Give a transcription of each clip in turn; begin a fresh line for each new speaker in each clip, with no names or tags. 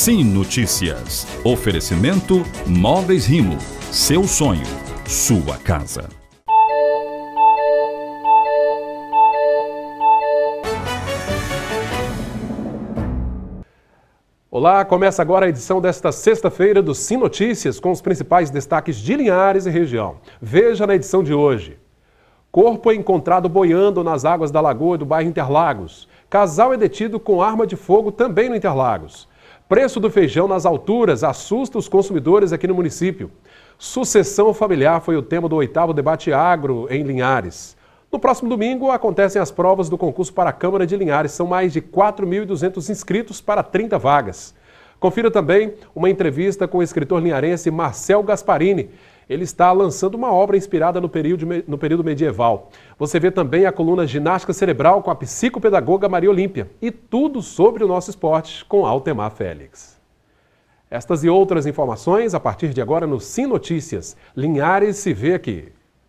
Sim Notícias. Oferecimento Móveis Rimo. Seu sonho, sua casa.
Olá, começa agora a edição desta sexta-feira do Sim Notícias com os principais destaques de Linhares e região. Veja na edição de hoje. Corpo é encontrado boiando nas águas da lagoa do bairro Interlagos. Casal é detido com arma de fogo também no Interlagos. Preço do feijão nas alturas assusta os consumidores aqui no município. Sucessão familiar foi o tema do 8º debate agro em Linhares. No próximo domingo acontecem as provas do concurso para a Câmara de Linhares. São mais de 4.200 inscritos para 30 vagas. Confira também uma entrevista com o escritor linharense Marcel Gasparini. Ele está lançando uma obra inspirada no período medieval. Você vê também a coluna Ginástica Cerebral com a psicopedagoga Maria Olímpia. E tudo sobre o nosso esporte com Altemar Félix. Estas e outras informações a partir de agora no Sim Notícias. Linhares se vê aqui.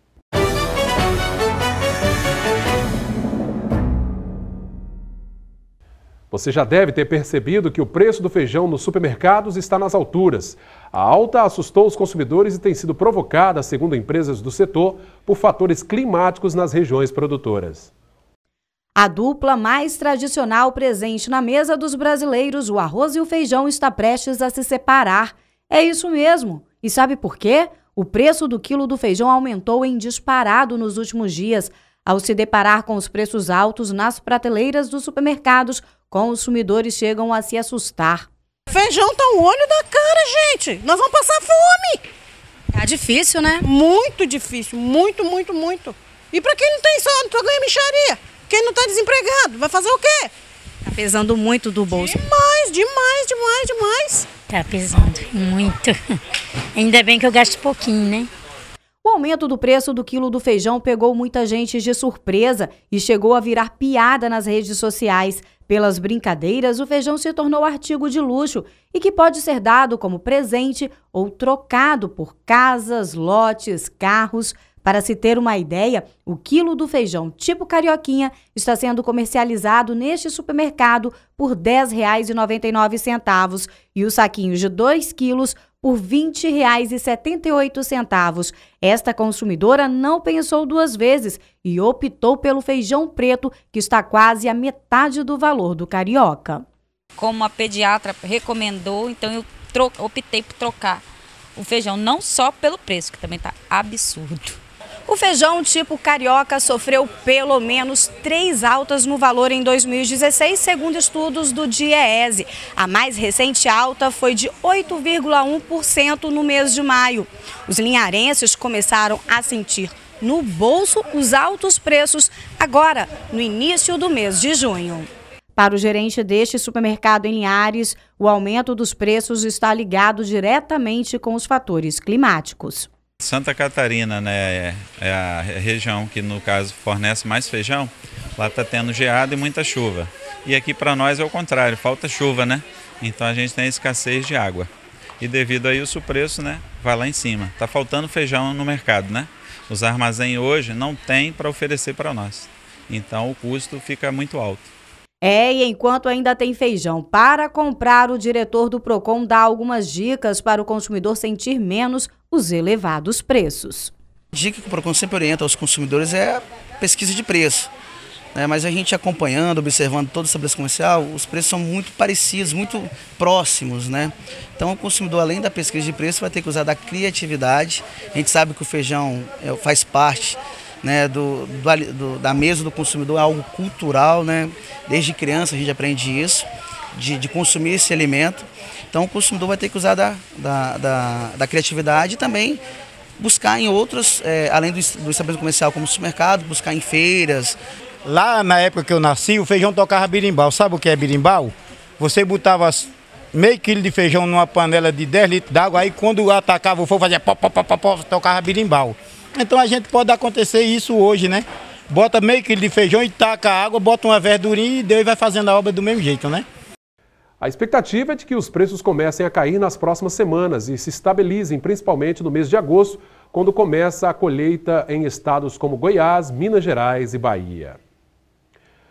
Você já deve ter percebido que o preço do feijão nos supermercados está nas alturas. A alta assustou os consumidores e tem sido provocada, segundo empresas do setor, por fatores climáticos nas regiões produtoras.
A dupla mais tradicional presente na mesa dos brasileiros, o arroz e o feijão, está prestes a se separar. É isso mesmo. E sabe por quê? O preço do quilo do feijão aumentou em disparado nos últimos dias. Ao se deparar com os preços altos nas prateleiras dos supermercados, consumidores chegam a se assustar.
Feijão tá o olho da cara, gente. Nós vamos passar fome.
Tá difícil, né?
Muito difícil, muito. E pra quem não tem saldo, pra ganhar mixaria, quem não tá desempregado, vai fazer o quê?
Tá pesando muito do bolso.
Demais.
Tá pesando muito. Ainda bem que eu gasto pouquinho, né?
O aumento do preço do quilo do feijão pegou muita gente de surpresa e chegou a virar piada nas redes sociais. Pelas brincadeiras, o feijão se tornou artigo de luxo e que pode ser dado como presente ou trocado por casas, lotes, carros. Para se ter uma ideia, o quilo do feijão tipo carioquinha está sendo comercializado neste supermercado por R$ 10,99 e os saquinhos de 2 quilos por R$ 20,78. Esta consumidora não pensou duas vezes e optou pelo feijão preto, que está quase a metade do valor do carioca.
Como a pediatra recomendou, então eu optei por trocar o feijão, não só pelo preço, que também está absurdo.
O feijão tipo carioca sofreu pelo menos 3 altas no valor em 2016, segundo estudos do DIEESE. A mais recente alta foi de 8,1% no mês de maio. Os linharenses começaram a sentir no bolso os altos preços agora, no início do mês de junho. Para o gerente deste supermercado em Linhares, o aumento dos preços está ligado diretamente com os fatores climáticos.
Santa Catarina, né, é a região que, no caso, fornece mais feijão. Lá está tendo geada e muita chuva. E aqui para nós é o contrário, falta chuva, né? Então a gente tem escassez de água. E devido a isso o preço, né, vai lá em cima. Está faltando feijão no mercado, né? Os armazéns hoje não têm para oferecer para nós. Então o custo fica muito alto.
E enquanto ainda tem feijão para comprar, o diretor do Procon dá algumas dicas para o consumidor sentir menos os elevados preços.
A dica que o Procon sempre orienta aos consumidores é a pesquisa de preço. Mas a gente acompanhando, observando todo o estabelecimento comercial, os preços são muito parecidos, muito próximos, né? Então o consumidor, além da pesquisa de preço, vai ter que usar da criatividade. A gente sabe que o feijão faz parte, né, da mesa do consumidor, é algo cultural, né? Desde criança a gente aprende isso, de consumir esse alimento. Então o consumidor vai ter que usar da criatividade e também buscar em outros, além do estabelecimento comercial como supermercado, buscar em feiras.
Lá na época que eu nasci, o feijão tocava birimbau. Sabe o que é birimbau? Você botava meio quilo de feijão numa panela de 10 litros d'água, aí quando atacava o fogo fazia pó, tocava birimbau. Então a gente pode acontecer isso hoje, né? Bota meio quilo de feijão e taca a água, bota uma verdurinha e Deus vai fazendo a obra do mesmo jeito, né?
A expectativa é de que os preços comecem a cair nas próximas semanas e se estabilizem principalmente no mês de agosto, quando começa a colheita em estados como Goiás, Minas Gerais e Bahia.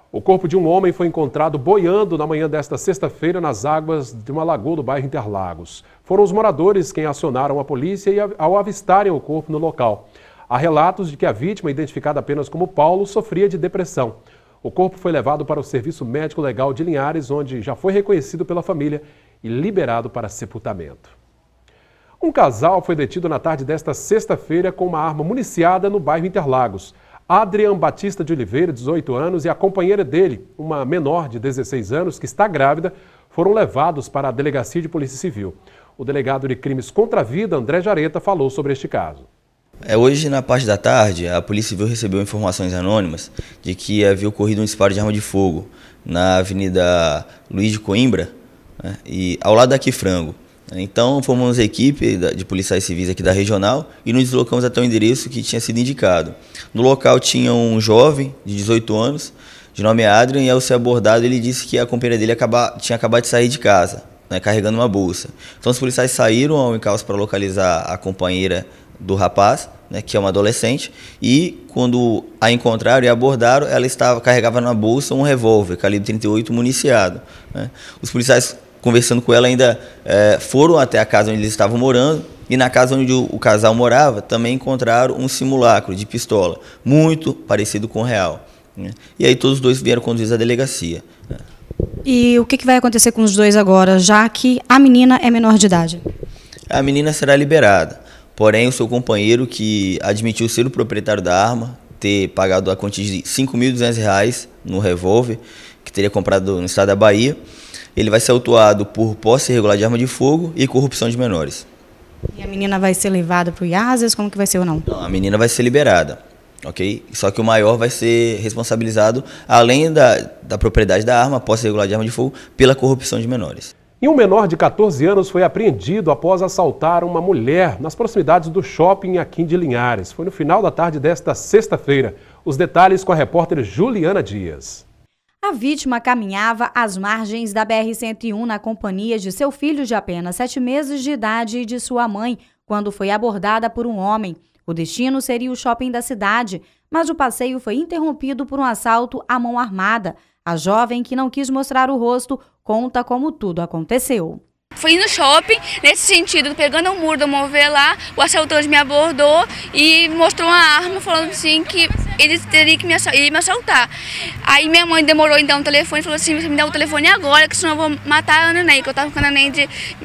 O corpo de um homem foi encontrado boiando na manhã desta sexta-feira nas águas de uma lagoa do bairro Interlagos. Foram os moradores quem acionaram a polícia ao avistarem o corpo no local. Há relatos de que a vítima, identificada apenas como Paulo, sofria de depressão. O corpo foi levado para o Serviço Médico Legal de Linhares, onde já foi reconhecido pela família e liberado para sepultamento. Um casal foi detido na tarde desta sexta-feira com uma arma municiada no bairro Interlagos. Adrian Batista de Oliveira, 18 anos, e a companheira dele, uma menor de 16 anos, que está grávida, foram levados para a Delegacia de Polícia Civil. O delegado de Crimes contra a Vida, André Jareta, falou sobre este caso.
Hoje, na parte da tarde, a Polícia Civil recebeu informações anônimas de que havia ocorrido um disparo de arma de fogo na Avenida Luiz de Coimbra, né, e ao lado da Quifrango. Então, formamos a equipe de policiais civis aqui da regional e nos deslocamos até o endereço que tinha sido indicado. No local tinha um jovem de 18 anos, de nome Adrian, e ao ser abordado ele disse que a companheira dele tinha acabado de sair de casa, né, carregando uma bolsa. Então os policiais saíram ao encalço para localizar a companheira do rapaz, né, que é uma adolescente, e quando a encontraram e abordaram, ela carregava na bolsa um revólver calibre 38 municiado, né. Os policiais, conversando com ela, ainda foram até a casa onde eles estavam morando, e na casa onde o casal morava também encontraram um simulacro de pistola, muito parecido com o real, né. E aí todos os dois vieram conduzidos à delegacia, né.
E o que vai acontecer com os dois agora, já que a menina é menor de idade?
A menina será liberada, porém o seu companheiro, que admitiu ser o proprietário da arma, ter pagado a quantia de R$ 5.200 no revólver, que teria comprado no estado da Bahia, ele vai ser autuado por posse irregular de arma de fogo e corrupção de menores.
E a menina vai ser levada para o IASES? Como que vai ser ou não?
Não, a menina vai ser liberada, ok? Só que o maior vai ser responsabilizado, além da propriedade da arma, posse irregular de arma de fogo, pela corrupção de menores.
E um menor de 14 anos foi apreendido após assaltar uma mulher nas proximidades do shopping aqui de Linhares. Foi no final da tarde desta sexta-feira. Os detalhes com a repórter Juliana Dias.
A vítima caminhava às margens da BR-101 na companhia de seu filho de apenas 7 meses de idade e de sua mãe, quando foi abordada por um homem. O destino seria o shopping da cidade, mas o passeio foi interrompido por um assalto à mão armada. A jovem, que não quis mostrar o rosto, conta como tudo aconteceu.
Fui no shopping, nesse sentido, pegando o muro do mover lá, o assaltante me abordou e mostrou uma arma, falando assim que ele teria que me assaltar. Aí minha mãe demorou em dar um telefone e falou assim: você me dá o telefone agora, que senão eu vou matar a neném, que eu estava com a neném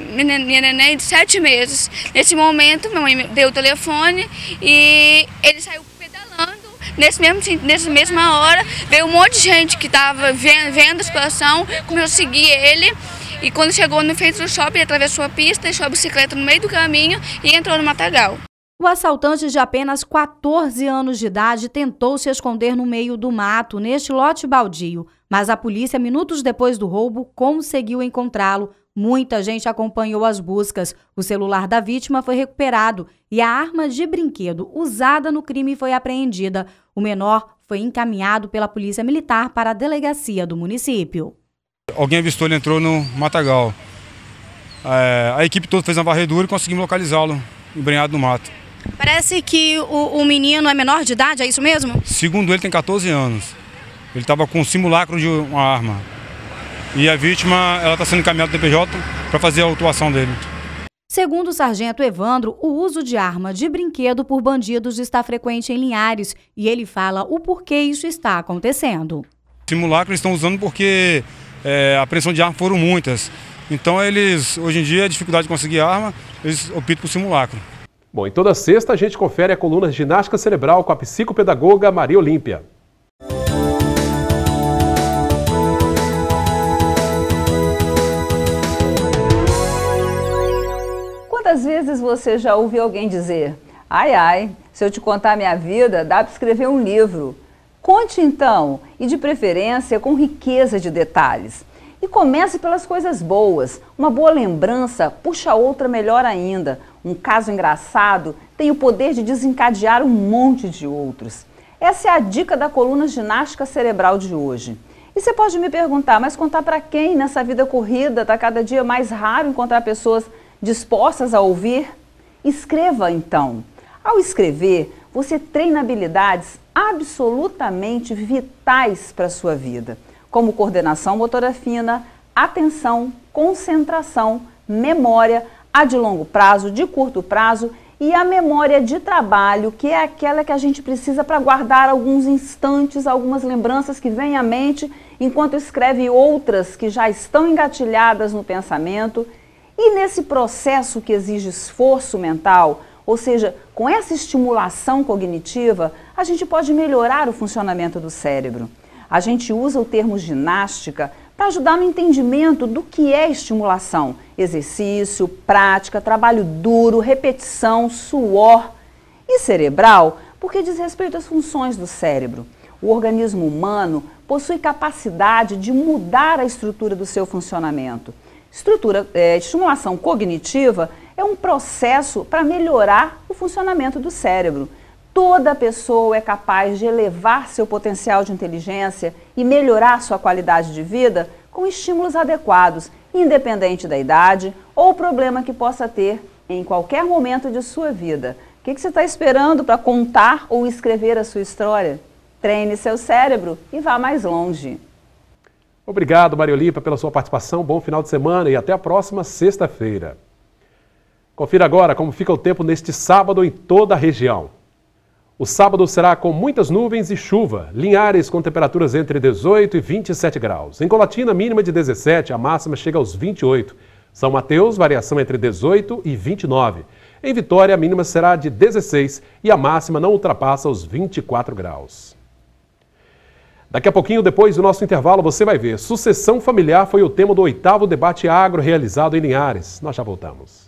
de 7 meses. Nesse momento, minha mãe me deu o telefone e ele saiu pedalando. Nessa mesma hora, veio um monte de gente que estava vendo a situação, começou a seguir ele. E quando chegou no frente do shopping, ele atravessou a pista, deixou a bicicleta no meio do caminho e entrou no matagal.
O assaltante, de apenas 14 anos de idade, tentou se esconder no meio do mato, neste lote baldio. Mas a polícia, minutos depois do roubo, conseguiu encontrá-lo. Muita gente acompanhou as buscas. O celular da vítima foi recuperado e a arma de brinquedo usada no crime foi apreendida. O menor foi encaminhado pela Polícia Militar para a delegacia do município.
Alguém avistou, ele entrou no matagal. A equipe toda fez uma varredura e conseguimos localizá-lo, embrenhado no mato.
Parece que o menino é menor de idade, é isso mesmo?
Segundo ele, tem 14 anos. Ele estava com um simulacro de uma arma. E a vítima, ela está sendo encaminhada do DPJ para fazer a autuação dele.
Segundo o sargento Evandro, o uso de arma de brinquedo por bandidos está frequente em Linhares e ele fala o porquê isso está acontecendo.
Simulacro eles estão usando porque a apreensão de arma foram muitas. Então eles, hoje em dia, a dificuldade de conseguir arma, eles optam por simulacro.
Bom, e toda sexta a gente confere a coluna de ginástica cerebral com a psicopedagoga Maria Olímpia.
Quantas vezes você já ouviu alguém dizer: ai, ai, se eu te contar minha vida, dá para escrever um livro. Conte então, e de preferência com riqueza de detalhes. E comece pelas coisas boas. Uma boa lembrança puxa outra melhor ainda. Um caso engraçado tem o poder de desencadear um monte de outros. Essa é a dica da coluna Ginástica Cerebral de hoje. E você pode me perguntar, mas contar para quem nessa vida corrida está cada dia mais raro encontrar pessoas dispostas a ouvir? Escreva então. Ao escrever, você treina habilidades absolutamente vitais para a sua vida, como coordenação motora fina, atenção, concentração, memória, a de longo prazo, de curto prazo e a memória de trabalho, que é aquela que a gente precisa para guardar alguns instantes, algumas lembranças que vêm à mente, enquanto escreve outras que já estão engatilhadas no pensamento. E nesse processo que exige esforço mental, ou seja, com essa estimulação cognitiva, a gente pode melhorar o funcionamento do cérebro. A gente usa o termo ginástica para ajudar no entendimento do que é estimulação, exercício, prática, trabalho duro, repetição, suor. E cerebral, porque diz respeito às funções do cérebro. O organismo humano possui capacidade de mudar a estrutura do seu funcionamento. Estimulação cognitiva é um processo para melhorar o funcionamento do cérebro. Toda pessoa é capaz de elevar seu potencial de inteligência e melhorar sua qualidade de vida com estímulos adequados, independente da idade ou problema que possa ter em qualquer momento de sua vida. O que você está esperando para contar ou escrever a sua história? Treine seu cérebro e vá mais longe.
Obrigado, Maria Olímpia, pela sua participação. Bom final de semana e até a próxima sexta-feira. Confira agora como fica o tempo neste sábado em toda a região. O sábado será com muitas nuvens e chuva. Linhares com temperaturas entre 18 e 27 graus. Em Colatina, mínima de 17, a máxima chega aos 28. São Mateus, variação entre 18 e 29. Em Vitória, a mínima será de 16 e a máxima não ultrapassa os 24 graus. Daqui a pouquinho, depois do nosso intervalo, você vai ver. Sucessão familiar foi o tema do 8º debate agro realizado em Linhares. Nós já voltamos.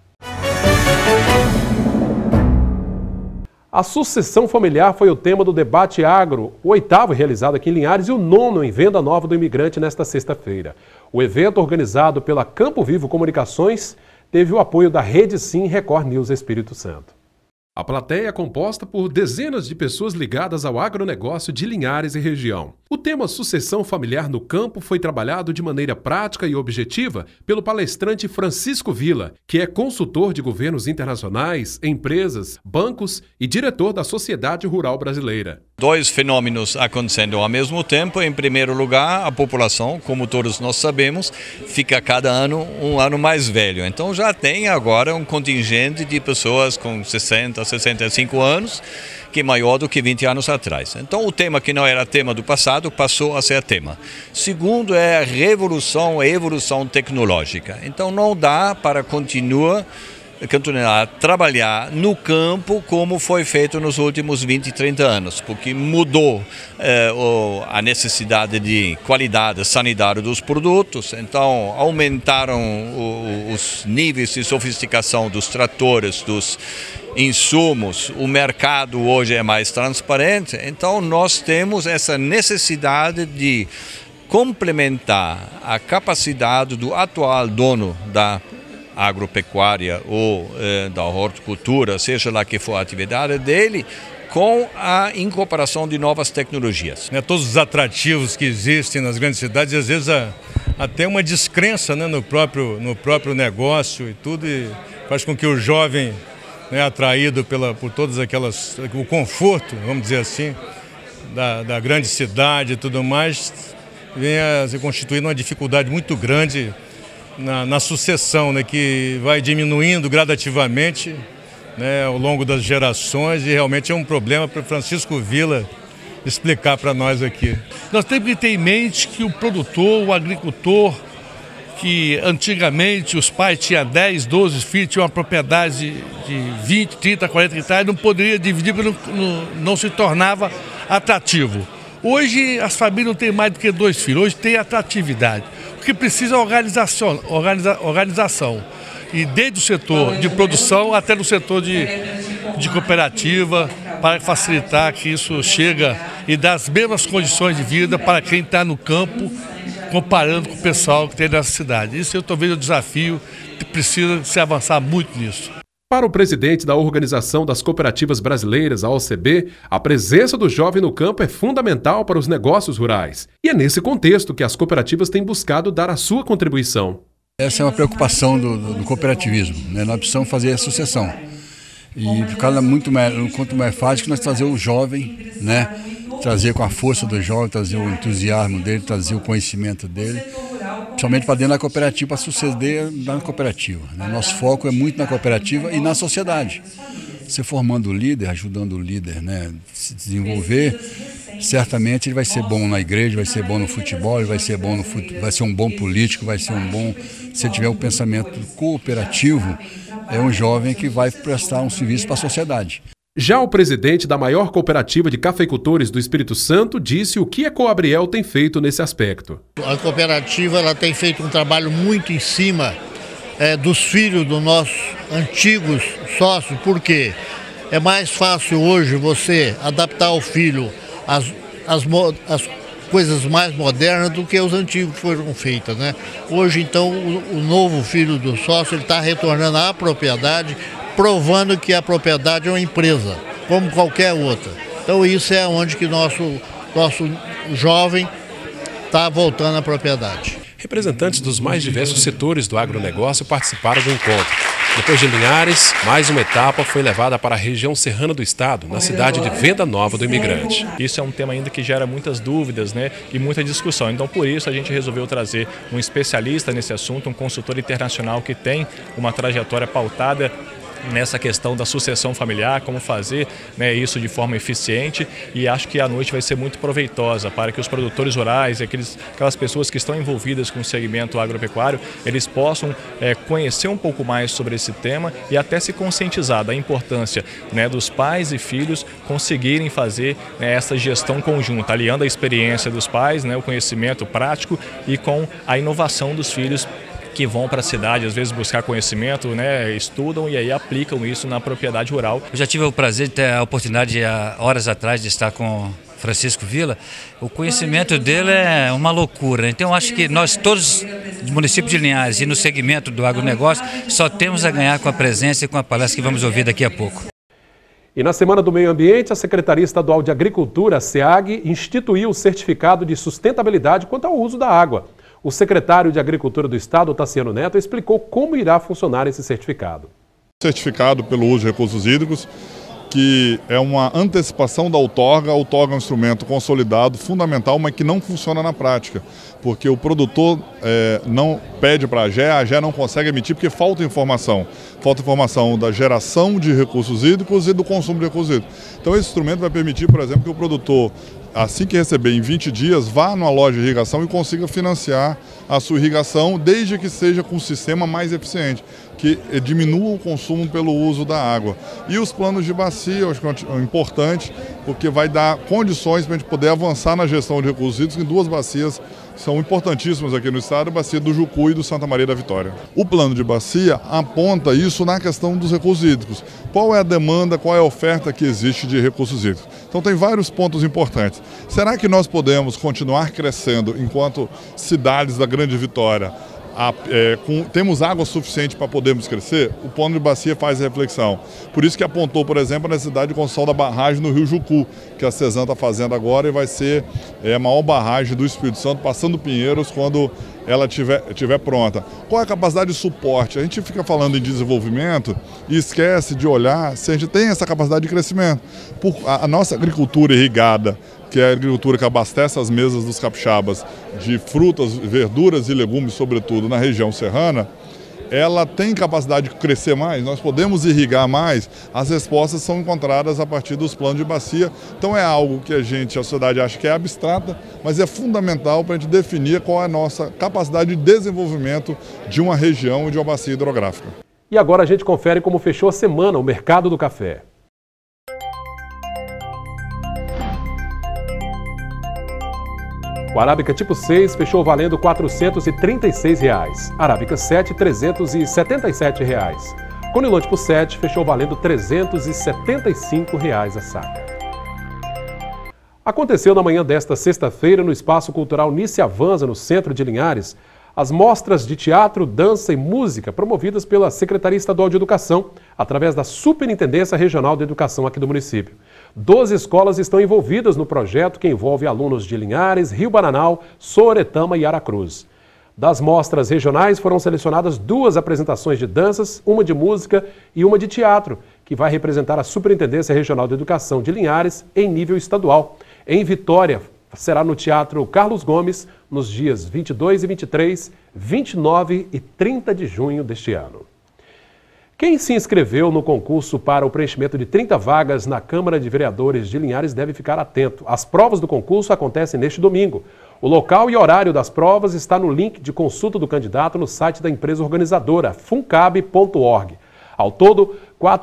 A sucessão familiar foi o tema do debate agro, o 8º realizado aqui em Linhares e o 9º em Venda Nova do Imigrante nesta sexta-feira. O evento, organizado pela Campo Vivo Comunicações, teve o apoio da Rede Sim Record News Espírito Santo. A plateia é composta por dezenas de pessoas ligadas ao agronegócio de Linhares e região. O tema sucessão familiar no campo foi trabalhado de maneira prática e objetiva pelo palestrante Francisco Villa, que é consultor de governos internacionais, empresas, bancos e diretor da Sociedade Rural Brasileira.
Dois fenômenos acontecendo ao mesmo tempo. Em primeiro lugar, a população, como todos nós sabemos, fica cada ano um ano mais velho. Então já tem agora um contingente de pessoas com 60, 65 anos, que é maior do que 20 anos atrás. Então o tema que não era tema do passado passou a ser tema. Segundo é a evolução tecnológica. Então não dá para continuar a trabalhar no campo como foi feito nos últimos 20, 30 anos, porque mudou a necessidade de qualidade sanitária dos produtos, então aumentaram os níveis de sofisticação dos tratores, dos insumos, o mercado hoje é mais transparente, então nós temos essa necessidade de complementar a capacidade do atual dono da agropecuária ou da horticultura, seja lá que for a atividade dele, com a incorporação de novas tecnologias.
Todos os atrativos que existem nas grandes cidades, às vezes até uma descrença, no próprio negócio e tudo, e faz com que o jovem, atraído por todas aquelas, o conforto, vamos dizer assim, da grande cidade e tudo mais, venha se constituindo uma dificuldade muito grande na sucessão, que vai diminuindo gradativamente, ao longo das gerações, e realmente é um problema para o Francisco Villa explicar para nós aqui.
Nós temos que ter em mente que o produtor, o agricultor, que antigamente os pais tinham 10, 12 filhos, tinham uma propriedade de 20, 30, 40 hectares, não poderia dividir porque não se tornava atrativo. Hoje as famílias não têm mais do que 2 filhos, hoje tem atratividade. O que precisa é organização. E desde o setor de produção até no setor de cooperativa, para facilitar que isso chega e dá as mesmas condições de vida para quem está no campo, comparando com o pessoal que tem nessa cidade. Isso eu estou vendo o desafio, que precisa se avançar muito nisso.
Para o presidente da Organização das Cooperativas Brasileiras, a OCB, a presença do jovem no campo é fundamental para os negócios rurais. E é nesse contexto que as cooperativas têm buscado dar a sua contribuição.
Essa é uma preocupação do cooperativismo, Nós precisamos fazer a sucessão. E quanto mais fácil que nós trazer o jovem, né? Trazer com a força do jovem, trazer o entusiasmo dele, trazer o conhecimento dele, principalmente para dentro da cooperativa, para suceder na cooperativa, né? Nosso foco é muito na cooperativa e na sociedade. Você formando o líder, ajudando o líder, né, a se desenvolver, certamente ele vai ser bom na igreja, vai ser bom no futebol, ele vai ser bom vai ser um bom político, vai ser um bom... Se tiver um pensamento cooperativo, é um jovem que vai prestar um serviço para a sociedade.
Já o presidente da maior cooperativa de cafeicultores do Espírito Santo disse o que a Coabriel tem feito nesse aspecto.
A cooperativa ela tem feito um trabalho muito em cima dos filhos dos nossos antigos sócios, porque é mais fácil hoje você adaptar o filho às coisas mais modernas do que os antigos foram feitas, né? Hoje, então, o novo filho do sócio está retornando à propriedade, provando que a propriedade é uma empresa, como qualquer outra. Então isso é onde que nosso jovem está voltando à propriedade.
Representantes dos mais diversos setores do agronegócio participaram do encontro. Depois de Linhares, mais uma etapa foi levada para a região serrana do estado, na cidade de Venda Nova do Imigrante.
Isso é um tema ainda que gera muitas dúvidas, né, e muita discussão. Então, por isso, a gente resolveu trazer um especialista nesse assunto, um consultor internacional que tem uma trajetória pautada nessa questão da sucessão familiar, como fazer, né, isso de forma eficiente, e acho que a noite vai ser muito proveitosa para que os produtores rurais e aquelas pessoas que estão envolvidas com o segmento agropecuário, eles possam conhecer um pouco mais sobre esse tema e até se conscientizar da importância, né, dos pais e filhos conseguirem fazer, né, essa gestão conjunta, aliando a experiência dos pais, né, o conhecimento prático e com a inovação dos filhos, que vão para a cidade, às vezes buscar conhecimento, né, estudam e aí aplicam isso na propriedade rural.
Eu já tive o prazer de ter a oportunidade, há horas atrás, de estar com Francisco Villa. O conhecimento dele é uma loucura. Então, eu acho que nós todos, do município de Linhares e no segmento do agronegócio, só temos a ganhar com a presença e com a palestra que vamos ouvir daqui a pouco.
E na Semana do Meio Ambiente, a Secretaria Estadual de Agricultura, a SEAG, instituiu o certificado de sustentabilidade quanto ao uso da água. O secretário de Agricultura do Estado, Tassiano Neto, explicou como irá funcionar esse certificado.
Certificado pelo uso de recursos hídricos, que é uma antecipação da outorga. A outorga é um instrumento consolidado, fundamental, mas que não funciona na prática, porque o produtor não pede para a AGE não consegue emitir porque falta informação. Falta informação da geração de recursos hídricos e do consumo de recursos hídricos. Então esse instrumento vai permitir, por exemplo, que o produtor, assim que receber em 20 dias, vá numa loja de irrigação e consiga financiar a sua irrigação, desde que seja com um sistema mais eficiente, que diminua o consumo pelo uso da água. E os planos de bacia, eu acho que é importante, porque vai dar condições para a gente poder avançar na gestão de recursos hídricos em duas bacias são importantíssimas aqui no estado, a bacia do Jucu e do Santa Maria da Vitória. O plano de bacia aponta isso na questão dos recursos hídricos. Qual é a demanda, qual é a oferta que existe de recursos hídricos? Então tem vários pontos importantes. Será que nós podemos continuar crescendo enquanto cidades da Grande Vitória temos água suficiente para podermos crescer? O plano de bacia faz a reflexão. Por isso que apontou, por exemplo, a necessidade de construção da barragem no Rio Jucu, que a Cesan está fazendo agora e vai ser a maior barragem do Espírito Santo, passando Pinheiros quando ela estiver pronta. Qual é a capacidade de suporte? A gente fica falando em desenvolvimento e esquece de olhar se a gente tem essa capacidade de crescimento. A nossa agricultura irrigada, que é a agricultura que abastece as mesas dos capixabas de frutas, verduras e legumes, sobretudo na região serrana, ela tem capacidade de crescer mais, nós podemos irrigar mais, as respostas são encontradas a partir dos planos de bacia. Então é algo que a sociedade acha que é abstrata, mas é fundamental para a gente definir qual é a nossa capacidade de desenvolvimento de uma região e de uma bacia hidrográfica.
E agora a gente confere como fechou a semana o mercado do café. O Arábica tipo 6 fechou valendo R$ 436. Arábica 7, R$ 377. Conilon tipo 7 fechou valendo R$ 375 a saca. Aconteceu na manhã desta sexta-feira no Espaço Cultural Nice Avanza, no centro de Linhares, as mostras de teatro, dança e música promovidas pela Secretaria Estadual de Educação, através da Superintendência Regional de Educação aqui do município. 12 escolas estão envolvidas no projeto, que envolve alunos de Linhares, Rio Bananal, Sooretama e Aracruz. Das mostras regionais foram selecionadas 2 apresentações de danças, uma de música e uma de teatro, que vai representar a Superintendência Regional de Educação de Linhares em nível estadual. Em Vitória, será no Teatro Carlos Gomes, nos dias 22 e 23, 29 e 30 de junho deste ano. Quem se inscreveu no concurso para o preenchimento de 30 vagas na Câmara de Vereadores de Linhares deve ficar atento. As provas do concurso acontecem neste domingo. O local e horário das provas está no link de consulta do candidato no site da empresa organizadora, funcab.org. Ao todo,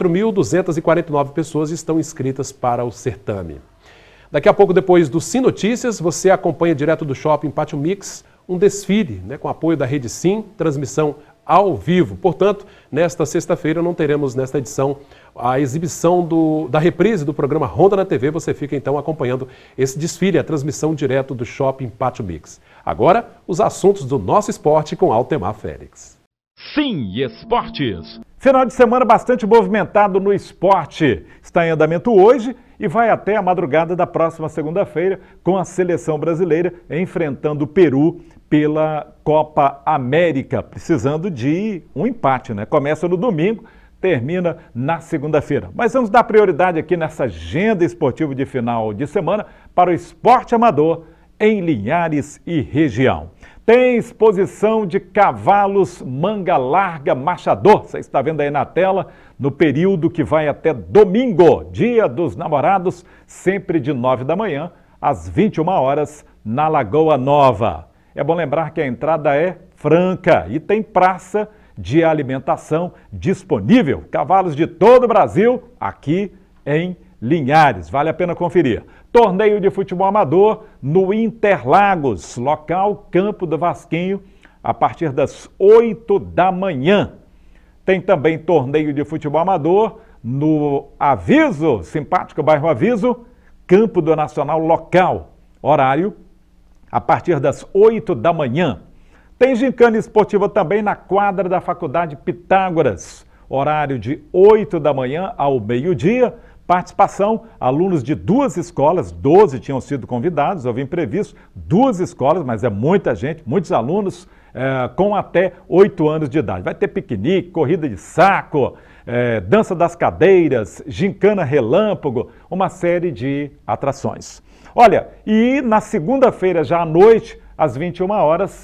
4.249 pessoas estão inscritas para o certame. Daqui a pouco, depois do Sim Notícias, você acompanha direto do Shopping Pátio Mix um desfile, com apoio da Rede Sim, transmissão ao vivo. Portanto, nesta sexta-feira não teremos nesta edição a exibição da reprise do programa Ronda na TV. Você fica então acompanhando esse desfile, a transmissão direto do Shopping Pátio Mix. Agora, os assuntos do nosso esporte com Altemar Félix.
Sim, Esportes. Final de semana bastante movimentado no esporte. Está em andamento hoje e vai até a madrugada da próxima segunda-feira com a seleção brasileira enfrentando o Peru pela Copa América, precisando de um empate, né? Começa no domingo, termina na segunda-feira. Mas vamos dar prioridade aqui nessa agenda esportiva de final de semana para o esporte amador em Linhares e região. Tem exposição de cavalos manga larga machador, você está vendo aí na tela, no período que vai até domingo, Dia dos Namorados, sempre de 9 da manhã às 21 horas na Lagoa Nova. É bom lembrar que a entrada é franca e tem praça de alimentação disponível. Cavalos de todo o Brasil aqui em Linhares. Vale a pena conferir. Torneio de futebol amador no Interlagos, local Campo do Vasquinho, a partir das 8 da manhã. Tem também torneio de futebol amador no Aviso, simpático bairro Aviso, Campo do Nacional local. Horário a partir das 8 da manhã. Tem gincana esportiva também na quadra da Faculdade Pitágoras. Horário de 8 da manhã ao meio-dia. Participação, alunos de 2 escolas, 12 tinham sido convidados, houve imprevisto, 2 escolas, mas é muita gente, muitos alunos com até 8 anos de idade. Vai ter piquenique, corrida de saco, dança das cadeiras, gincana relâmpago, uma série de atrações. Olha, e na segunda-feira, já à noite, às 21 horas,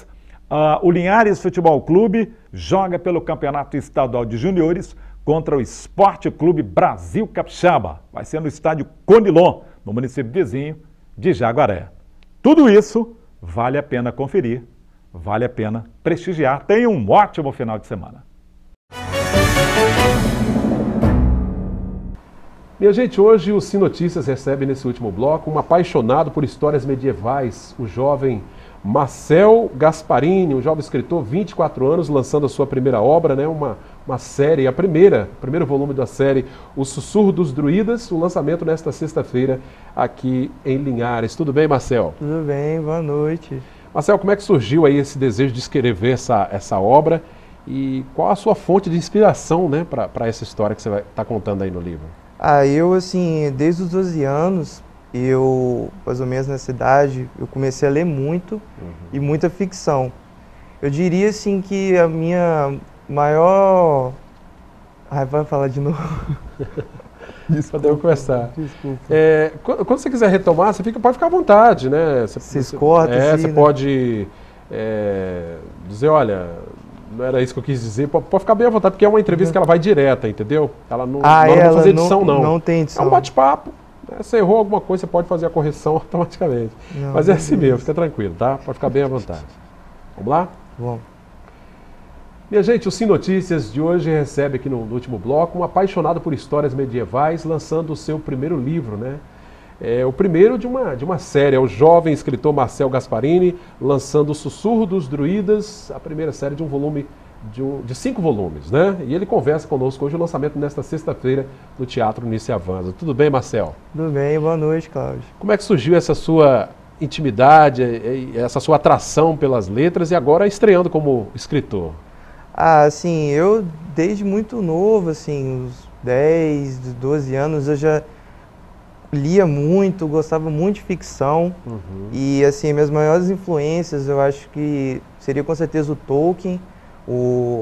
o Linhares Futebol Clube joga pelo Campeonato Estadual de Juniores contra o Esporte Clube Brasil Capixaba. Vai ser no estádio Conilon, no município vizinho de Jaguaré. Tudo isso vale a pena conferir, vale a pena prestigiar. Tenha um ótimo final de semana.
Minha gente, hoje o Sim Notícias recebe nesse último bloco um apaixonado por histórias medievais, o jovem Marcel Gasparini, um jovem escritor, 24 anos, lançando a sua primeira obra, né? Uma série, o primeiro volume da série O Sussurro dos Druidas, o lançamento nesta sexta-feira aqui em Linhares. Tudo bem, Marcel?
Tudo bem, boa noite.
Marcel, como é que surgiu aí esse desejo de escrever essa obra e qual a sua fonte de inspiração, né, para essa história que você vai estar contando aí no livro?
Eu, assim, desde os 12 anos, mais ou menos nessa idade, eu comecei a ler muito e muita ficção. Eu diria, assim, que a minha maior... vai falar de novo.
Podemos começar.
Desculpa.
Quando você quiser retomar, pode ficar à vontade, né?
Vocês cortam, assim,
você pode dizer, olha... Não era isso que eu quis dizer, pode ficar bem à vontade, porque é uma entrevista que ela vai direta, entendeu? Ela não vai fazer edição, não.
Não tem edição.
É um bate-papo, né? Você errou alguma coisa, você pode fazer a correção automaticamente.
Não,
mas é assim mesmo, fica tranquilo, tá? Pode ficar bem à vontade. Vamos lá?
Vamos.
Minha gente, o Sim Notícias de hoje recebe aqui no último bloco um apaixonado por histórias medievais, lançando o seu primeiro livro, né? É o primeiro de uma série, é o jovem escritor Marcel Gasparini, lançando O Sussurro dos Druidas, a primeira série de um volume, de 5 volumes, né? E ele conversa conosco hoje, o lançamento nesta sexta-feira no Teatro Nice Avanza. Tudo bem, Marcel?
Tudo bem, boa noite, Cláudio.
Como é que surgiu essa sua intimidade, essa sua atração pelas letras e agora estreando como escritor?
Assim, eu desde muito novo, assim, uns 10, 12 anos, eu já lia muito, gostava muito de ficção e, assim, minhas maiores influências, eu acho que seria com certeza o Tolkien, o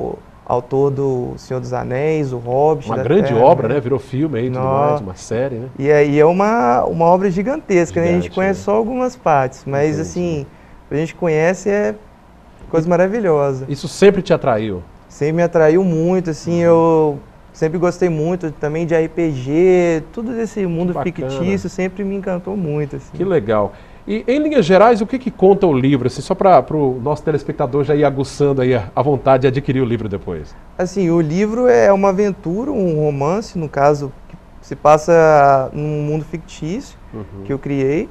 autor do Senhor dos Anéis, o Hobbit.
Uma grande obra, né? Virou filme aí e tudo mais, uma série, né?
E aí é uma obra gigantesca, né? A gente conhece só algumas partes, mas assim, a gente conhece coisa maravilhosa.
Isso sempre te atraiu?
Sempre me atraiu muito, assim, eu sempre gostei muito também de RPG, tudo desse mundo fictício sempre me encantou muito. Assim.
Que legal. E, em linhas gerais, o que conta o livro? Assim, só para o nosso telespectador já ir aguçando aí a vontade de adquirir o livro depois.
Assim, o livro é uma aventura, um romance, no caso, que se passa num mundo fictício que eu criei.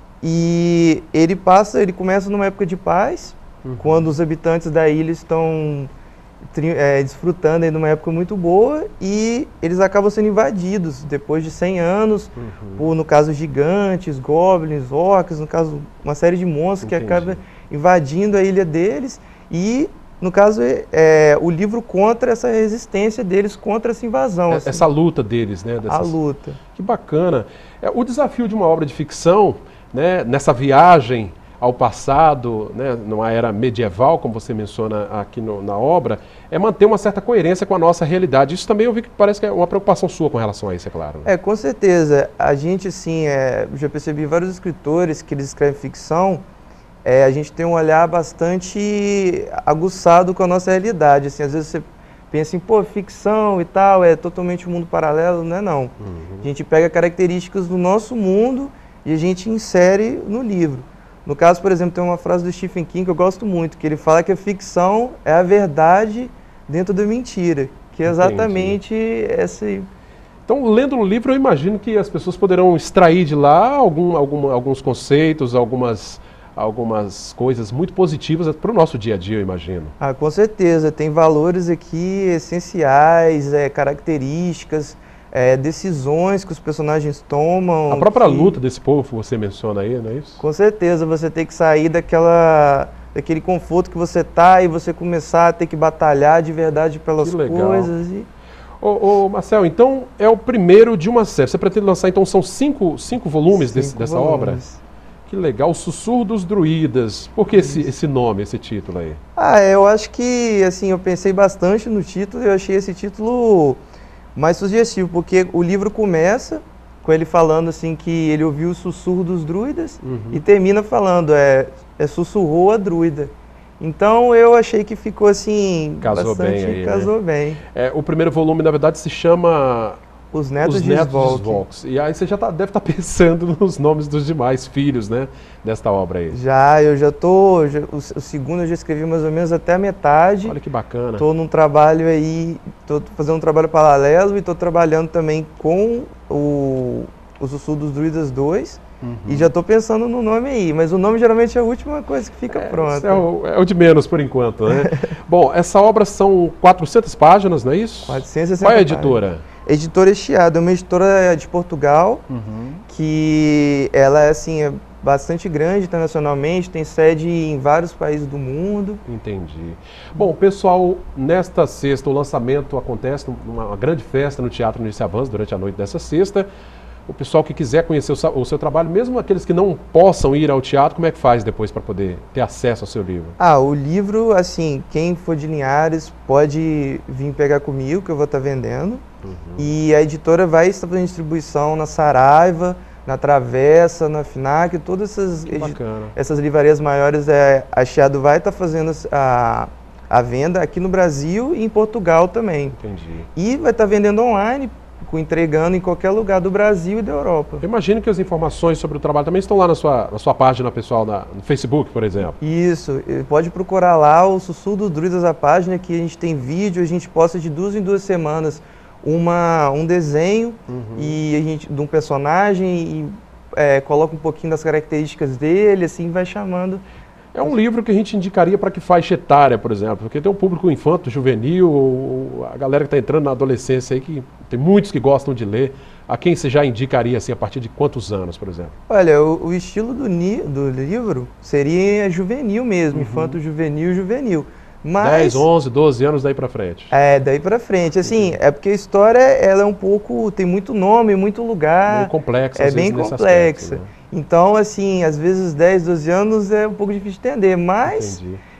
E ele começa numa época de paz, quando os habitantes da ilha estão desfrutando aí de uma época muito boa e eles acabam sendo invadidos depois de 100 anos por, no caso, gigantes, goblins, orcs, no caso, uma série de monstros que acabam invadindo a ilha deles e, no caso, o livro contra essa resistência deles contra essa invasão.
Essa luta deles, né?
A luta.
Que bacana. O desafio de uma obra de ficção, né, nessa viagem ao passado, né, numa era medieval, como você menciona aqui na obra, é manter uma certa coerência com a nossa realidade. Isso também eu vi que parece que é uma preocupação sua com relação a isso, é claro. Né?
Com certeza. A gente, assim, já percebi vários escritores que eles escrevem ficção, a gente tem um olhar bastante aguçado com a nossa realidade. Assim, às vezes você pensa assim, pô, ficção e tal, é totalmente um mundo paralelo, não é não. A gente pega características do nosso mundo e a gente insere no livro. No caso, por exemplo, tem uma frase do Stephen King que eu gosto muito, que ele fala que a ficção é a verdade dentro da mentira, que é exatamente essa...
Então, lendo o livro, eu imagino que as pessoas poderão extrair de lá alguns conceitos, algumas coisas muito positivas para o nosso dia a dia, eu imagino.
Com certeza, tem valores aqui essenciais, características, decisões que os personagens tomam.
A própria luta desse povo você menciona aí, não é isso?
Com certeza, você tem que sair daquele conforto que você está e você começar a ter que batalhar de verdade pelas coisas.
Ô Marcel, então é o primeiro de uma série. Você pretende lançar, então são cinco volumes dessa obra? Que legal, O Sussurro dos Druidas. Por que esse nome, esse título aí?
Eu acho que, assim, eu pensei bastante no título e eu achei esse título mais sugestivo, porque o livro começa com ele falando assim que ele ouviu o sussurro dos druidas e termina falando, sussurrou a druida. Então eu achei que ficou assim, casou bem.
O primeiro volume, na verdade, se chama
Os Netos de Svolk.
E aí você já deve estar pensando nos nomes dos demais filhos, né, desta obra aí.
Eu já tô, o segundo eu já escrevi mais ou menos até a metade.
Olha que bacana.
Estou num trabalho aí, estou fazendo um trabalho paralelo e estou trabalhando também com o Sussurro dos Druidas 2. E já estou pensando no nome aí, mas o nome geralmente é a última coisa que fica pronta.
É o de menos por enquanto, né? Bom, essa obra são 400 páginas, não é isso?
460
Qual é a editora?
Editora Estiado, é uma editora de Portugal, que ela é bastante grande internacionalmente, tem sede em vários países do mundo.
Entendi. Bom, pessoal, nesta sexta o lançamento acontece numa grande festa no Teatro Nice Avans durante a noite dessa sexta. O pessoal que quiser conhecer o seu trabalho, mesmo aqueles que não possam ir ao teatro, como é que faz depois para poder ter acesso ao seu livro?
O livro, assim, quem for de Linhares pode vir pegar comigo, que eu vou estar vendendo. E a editora vai estar fazendo distribuição na Saraiva, na Travessa, na FNAC, todas essas livrarias maiores, a Chiado vai estar fazendo a venda aqui no Brasil e em Portugal também.
Entendi.
E vai estar vendendo online, entregando em qualquer lugar do Brasil e da Europa.
Eu imagino que as informações sobre o trabalho também estão lá na sua página pessoal, no Facebook, por exemplo.
Isso, pode procurar lá o Sussurro dos Druidas, a página, que a gente tem vídeo, a gente posta de 2 em 2 semanas um desenho de um personagem e coloca um pouquinho das características dele, assim vai chamando.
É um livro que a gente indicaria para que faixa etária, por exemplo, porque tem um público infanto, juvenil, a galera que está entrando na adolescência aí, que tem muitos que gostam de ler. A quem você já indicaria, assim, a partir de quantos anos, por exemplo?
Olha, o estilo do livro seria juvenil mesmo, infanto, juvenil. Mas,
10, 11, 12 anos daí para frente.
Daí para frente. Assim, é porque a história, ela é um pouco, tem muito nome, muito lugar.
Meio complexa,
bem complexa. Né? Então, assim, às vezes 10, 12 anos é um pouco difícil de entender, mas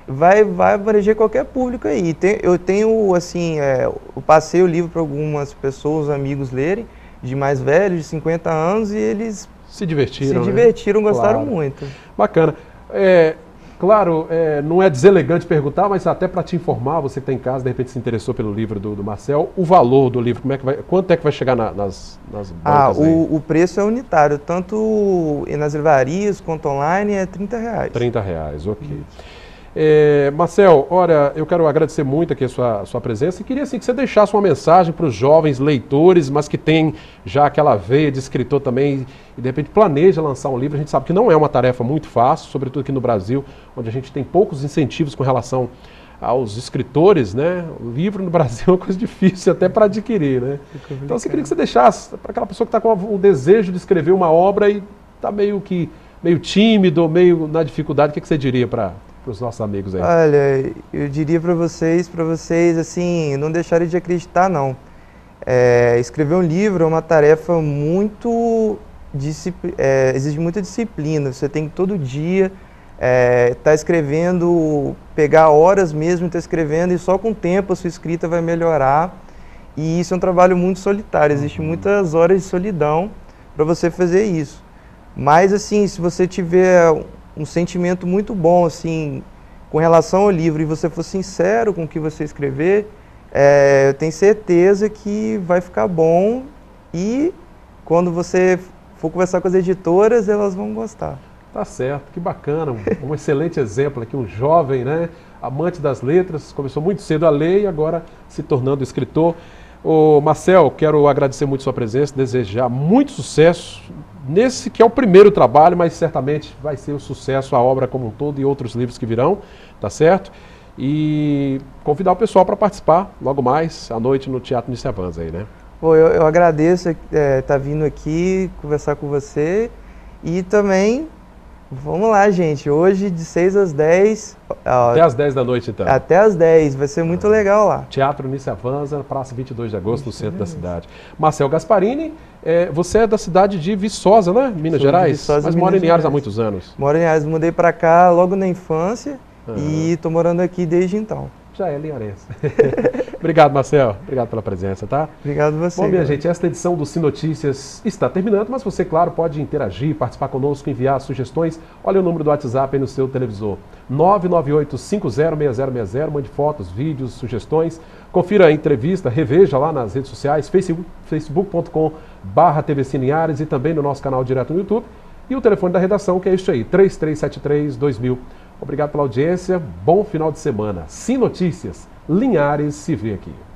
vai abranger qualquer público aí. Eu tenho, assim, eu passei o livro para algumas pessoas, amigos lerem, de mais velhos, de 50 anos, e eles
se divertiram,
gostaram
claro.
muito.
Bacana. Claro, não é deselegante perguntar, mas até para te informar, você que está em casa, de repente se interessou pelo livro do Marcel, o valor do livro, quanto é que vai chegar nas bancas aí?
O preço é unitário, tanto nas livrarias quanto online é R$30.
R$30, ok. Marcel, olha, eu quero agradecer muito aqui a sua presença e queria assim, que você deixasse uma mensagem para os jovens leitores, mas que tem já aquela veia de escritor também e de repente planeja lançar um livro. A gente sabe que não é uma tarefa muito fácil, sobretudo aqui no Brasil, onde a gente tem poucos incentivos com relação aos escritores, né? O livro no Brasil é uma coisa difícil até para adquirir, né? Então eu queria que você deixasse para aquela pessoa que está com o desejo de escrever uma obra e está meio tímido, meio na dificuldade, o que você diria para os nossos amigos aí?
Explicar. Olha, eu diria para vocês, assim, não deixarem de acreditar, não. Escrever um livro é uma tarefa exige muita disciplina. Você tem que todo dia estar escrevendo, pegar horas mesmo, estar escrevendo, e só com o tempo a sua escrita vai melhorar. E isso é um trabalho muito solitário, existem muitas horas de solidão para você fazer isso. Mas, assim, se você tiver um sentimento muito bom, assim, com relação ao livro, e você for sincero com o que você escrever, eu tenho certeza que vai ficar bom, e quando você for conversar com as editoras, elas vão gostar.
Tá certo, que bacana, um excelente exemplo aqui, um jovem, né, amante das letras, começou muito cedo a ler e agora se tornando escritor. Marcel, quero agradecer muito sua presença, desejar muito sucesso nesse que é o primeiro trabalho, mas certamente vai ser um sucesso a obra como um todo e outros livros que virão, tá certo? E convidar o pessoal para participar logo mais à noite no Teatro Nícia Avanza aí, né?
Eu agradeço estar vindo aqui conversar com você e também, vamos lá, gente, hoje de 6 às 10.
Até às 10 da noite, então.
Até às 10, vai ser muito legal lá.
Teatro Nícia Avanza, praça 22 de agosto, no centro da cidade. Marcel Gasparini, você é da cidade de Viçosa, né? Minas Gerais?
Viçosa,
mas mora em Linhares há muitos anos.
Moro em Linhares, mudei para cá logo na infância e estou morando aqui desde então.
Já é linharense. Obrigado, Marcel. Obrigado pela presença, tá?
Obrigado a você.
Bom, minha gente, esta edição do Sinotícias está terminando, mas você, claro, pode interagir, participar conosco, enviar sugestões. Olha o número do WhatsApp aí no seu televisor. 998-506060. Mande fotos, vídeos, sugestões. Confira a entrevista, reveja lá nas redes sociais, facebook.com/TVC Linhares e também no nosso canal direto no YouTube. E o telefone da redação, que é este aí, 3373-2000. Obrigado pela audiência, bom final de semana. Sinotícias, Linhares se vê aqui.